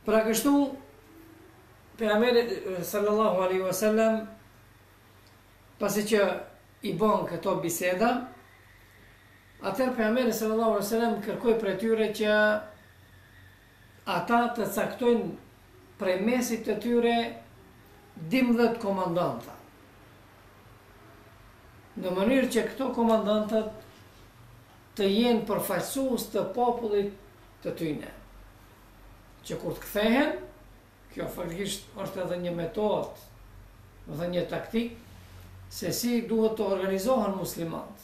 Pra kështu, pejgamberi sallallahu alaihi wasallam, pasi që i bën këto biseda, atëherë pejgamberi sallallahu alaihi wasallam kërkoi prej tyre që ata të caktojnë prej mesit të tyre 12 komandanta. Në mënyrë që këto komandantat të jenë përfaqësues të popullit të tyne. Që kur të kthehen, kjo faktikisht është edhe një metodë, dhe një taktik, se si duhet të organizohen muslimanët.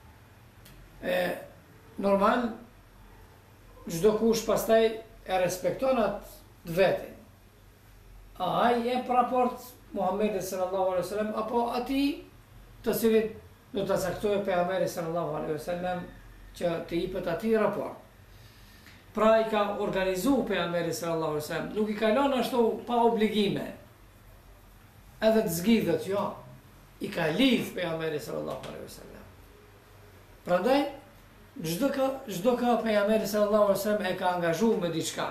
Normal, çdo kush pastaj e respekton atë vetin. A ai e raport Muhamedit sallallahu alaihi wasallam apo atij të cilit do ta caktojë pejgamberi sallallahu alaihi wasallam që të jepet atij raport. Pra i ka organizu pejgamberi sallallahu alaihi wasallam, nuk i ka lënë ashtu pa obligime. Edhe të zgjidhet, jo. I ka lidh pejgamberi sallallahu alaihi wasallam. Prandaj çdo ka pejgamberi sallallahu alaihi wasallam e ka angazhuar me diçka.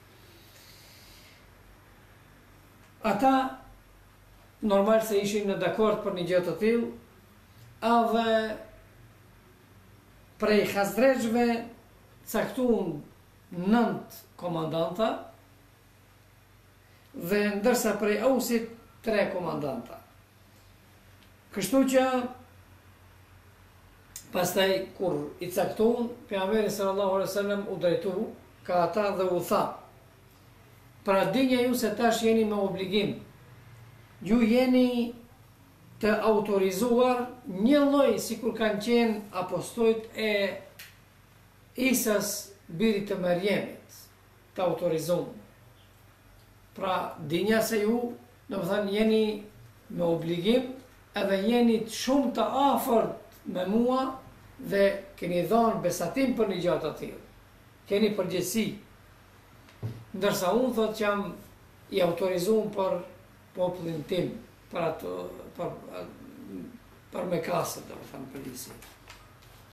Ata normal se ishin në dakord për një gjë të tillë, edhe prej Khazrejve caktuan 9 komandanta dhe ndërsa prej Ausit 3 komandanta. Kështu që pastaj kur i caktuan, pejgamberi sallallahu alaihi wasallam u drejtu ka ata dhe u tha: pra dinja ju se tash jeni me obligim, ju jeni të autorizuar një lloj sikur kanë qenë apostojt e Isas birit të Merjemit, të autorizuar. Pra dinja se ju, domethënë jeni me obligim edhe jeni shumë të afërt me mua dhe keni dhënë besatim për një gjë të tillë. Keni përgjegjësi. Ndërsa unë thot që jam i autorizuar për popullin tim, për Mekasën, domethënë për Isin.